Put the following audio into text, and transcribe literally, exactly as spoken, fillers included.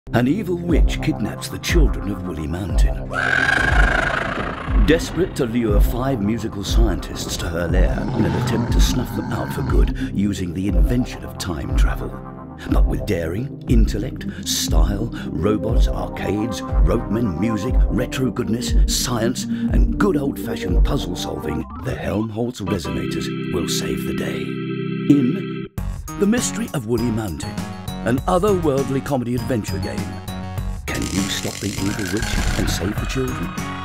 An evil witch kidnaps the children of Woolley Mountain. Desperate to lure five musical scientists to her lair in an attempt to snuff them out for good using the invention of time travel. But with daring, intellect, style, robots, arcades, ropemen, music, retro goodness, science, and good old-fashioned puzzle solving, the Helmholtz resonators will save the day. In The Mystery of Woolley Mountain, an otherworldly comedy adventure game. Can you stop the evil witch and save the children?